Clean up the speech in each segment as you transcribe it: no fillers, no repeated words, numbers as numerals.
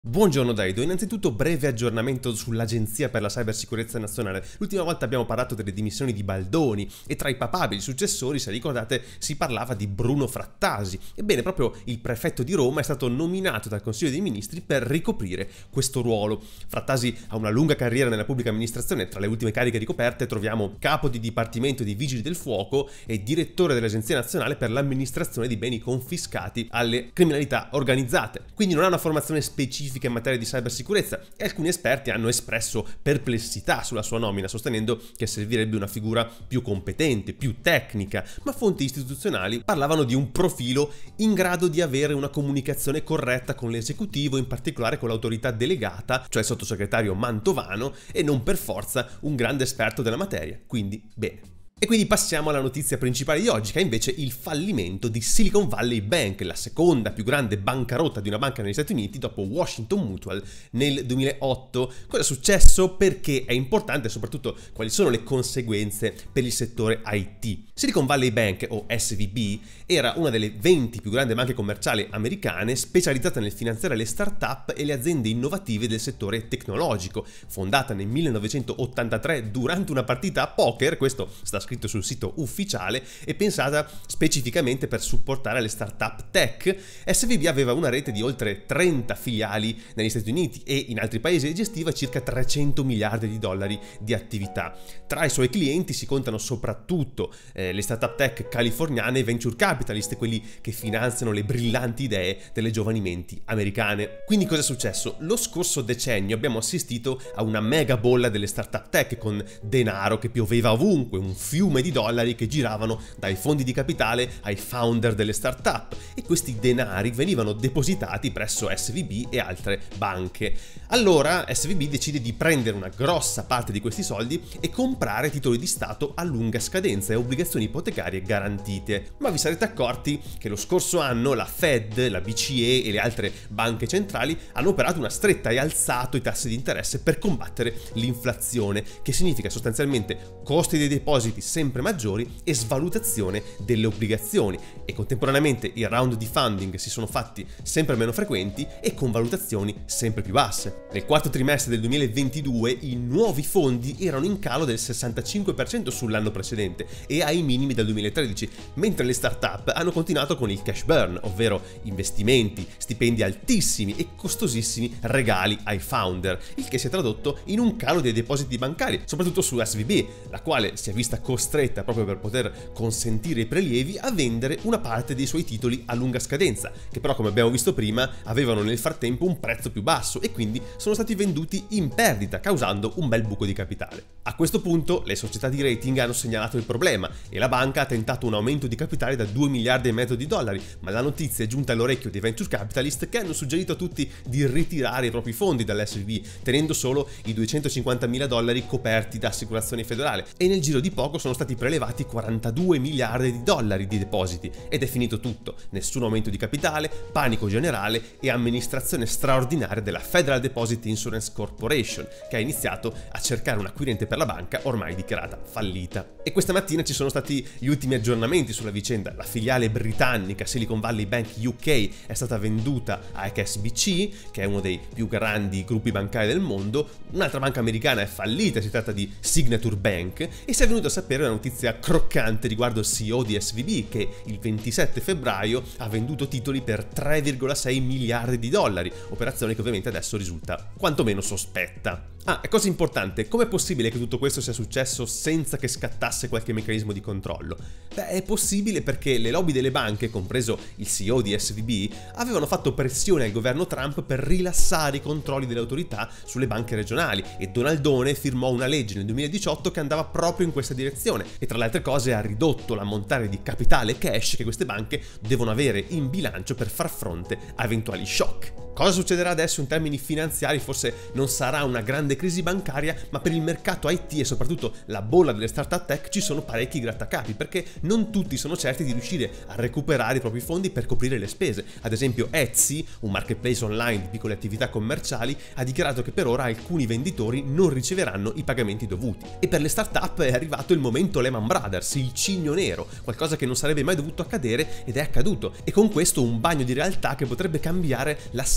Buongiorno Daido, innanzitutto breve aggiornamento sull'Agenzia per la Cybersicurezza Nazionale. L'ultima volta abbiamo parlato delle dimissioni di Baldoni e tra i papabili successori, se ricordate, si parlava di Bruno Frattasi. Ebbene, proprio il prefetto di Roma è stato nominato dal Consiglio dei Ministri per ricoprire questo ruolo. Frattasi ha una lunga carriera nella pubblica amministrazione, tra le ultime cariche ricoperte troviamo capo di Dipartimento dei Vigili del Fuoco e direttore dell'Agenzia Nazionale per l'amministrazione di beni confiscati alle criminalità organizzate. Quindi non ha una formazione specifica in materia di cybersicurezza e alcuni esperti hanno espresso perplessità sulla sua nomina, sostenendo che servirebbe una figura più competente, più tecnica, ma fonti istituzionali parlavano di un profilo in grado di avere una comunicazione corretta con l'esecutivo, in particolare con l'autorità delegata, cioè il sottosegretario Mantovano, e non per forza un grande esperto della materia. Quindi, bene. E quindi passiamo alla notizia principale di oggi, che è invece il fallimento di Silicon Valley Bank, la seconda più grande bancarotta di una banca negli Stati Uniti dopo Washington Mutual nel 2008. Cosa è successo? Perché è importante, soprattutto quali sono le conseguenze per il settore IT. Silicon Valley Bank, o SVB, era una delle 20 più grandi banche commerciali americane specializzata nel finanziare le start-up e le aziende innovative del settore tecnologico. Fondata nel 1983 durante una partita a poker, questo sta scritto sul sito ufficiale, e pensata specificamente per supportare le start-up tech, SVB aveva una rete di oltre 30 filiali negli Stati Uniti e in altri paesi e gestiva circa 300 miliardi di dollari di attività. Tra i suoi clienti si contano soprattutto le start-up tech californiane e venture capitalist, quelli che finanziano le brillanti idee delle giovani menti americane. Quindi cosa è successo? Lo scorso decennio abbiamo assistito a una mega bolla delle start-up tech con denaro che pioveva ovunque, un fiume di dollari che giravano dai fondi di capitale ai founder delle start-up, e questi denari venivano depositati presso SVB e altre banche. Allora SVB decide di prendere una grossa parte di questi soldi e comprare titoli di Stato a lunga scadenza e obbligazioni ipotecarie garantite. Ma vi sarete accorti che lo scorso anno la Fed, la BCE e le altre banche centrali hanno operato una stretta e alzato i tassi di interesse per combattere l'inflazione, che significa sostanzialmente costi dei depositi sempre maggiori e svalutazione delle obbligazioni, e contemporaneamente i round di funding si sono fatti sempre meno frequenti e con valutazioni sempre più basse. Nel quarto trimestre del 2022 i nuovi fondi erano in calo del 65% sull'anno precedente e ai minimi dal 2013, mentre le start-up hanno continuato con il cash burn, ovvero investimenti, stipendi altissimi e costosissimi regali ai founder, il che si è tradotto in un calo dei depositi bancari, soprattutto su SVB, la quale si è vista costretta, proprio per poter consentire i prelievi, a vendere una parte dei suoi titoli a lunga scadenza, che però, come abbiamo visto prima, avevano nel frattempo un prezzo più basso e quindi sono stati venduti in perdita, causando un bel buco di capitale. A questo punto le società di rating hanno segnalato il problema e la banca ha tentato un aumento di capitale da 2,5 miliardi di dollari, ma la notizia è giunta all'orecchio dei venture capitalist, che hanno suggerito a tutti di ritirare i propri fondi dall'SVB, tenendo solo i 250.000 dollari coperti da assicurazione federale, e nel giro di poco sono stati prelevati 42 miliardi di dollari di depositi ed è finito tutto. Nessun aumento di capitale, panico generale e amministrazione straordinaria della Federal Deposit Insurance Corporation, che ha iniziato a cercare un acquirente per la banca ormai dichiarata fallita. E questa mattina ci sono stati gli ultimi aggiornamenti sulla vicenda. La filiale britannica Silicon Valley Bank UK è stata venduta a HSBC, che è uno dei più grandi gruppi bancari del mondo. Un'altra banca americana è fallita, si tratta di Signature Bank, e si è venuto a sapere una notizia croccante riguardo il CEO di SVB, che il 27 febbraio ha venduto titoli per 3,6 miliardi di dollari, operazione che ovviamente adesso risulta quantomeno sospetta. E cosa importante, com'è possibile che tutto questo sia successo senza che scattasse qualche meccanismo di controllo? È possibile perché le lobby delle banche, compreso il CEO di SVB, avevano fatto pressione al governo Trump per rilassare i controlli delle autorità sulle banche regionali, e Donaldone firmò una legge nel 2018 che andava proprio in questa direzione e, tra le altre cose, ha ridotto l'ammontare di capitale cash che queste banche devono avere in bilancio per far fronte a eventuali shock. Cosa succederà adesso in termini finanziari? Forse non sarà una grande crisi bancaria, ma per il mercato IT e soprattutto la bolla delle startup tech ci sono parecchi grattacapi, perché non tutti sono certi di riuscire a recuperare i propri fondi per coprire le spese. Ad esempio Etsy, un marketplace online di piccole attività commerciali, ha dichiarato che per ora alcuni venditori non riceveranno i pagamenti dovuti. E per le startup è arrivato il momento Lehman Brothers, il cigno nero, qualcosa che non sarebbe mai dovuto accadere ed è accaduto, e con questo un bagno di realtà che potrebbe cambiare l'assetto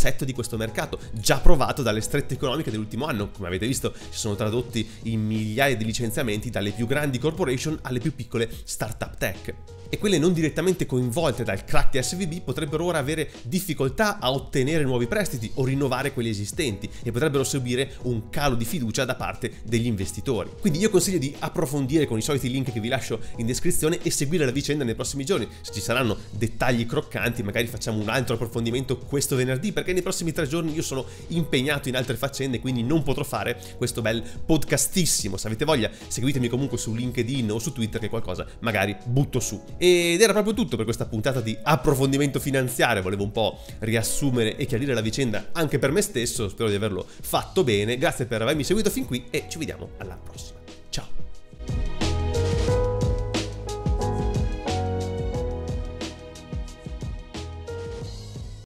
assetto di questo mercato, già provato dalle strette economiche dell'ultimo anno. Come avete visto, si sono tradotti in migliaia di licenziamenti dalle più grandi corporation alle più piccole startup tech. E quelle non direttamente coinvolte dal crack di SVB potrebbero ora avere difficoltà a ottenere nuovi prestiti o rinnovare quelli esistenti e potrebbero subire un calo di fiducia da parte degli investitori. Quindi io consiglio di approfondire con i soliti link che vi lascio in descrizione e seguire la vicenda nei prossimi giorni. Se ci saranno dettagli croccanti, magari facciamo un altro approfondimento questo venerdì, perché nei prossimi 3 giorni io sono impegnato in altre faccende, quindi non potrò fare questo bel podcastissimo. Se avete voglia, seguitemi comunque su LinkedIn o su Twitter, che qualcosa magari butto su. Ed era proprio tutto per questa puntata di approfondimento finanziario. Volevo un po' riassumere e chiarire la vicenda anche per me stesso, spero di averlo fatto bene. Grazie per avermi seguito fin qui e ci vediamo alla prossima.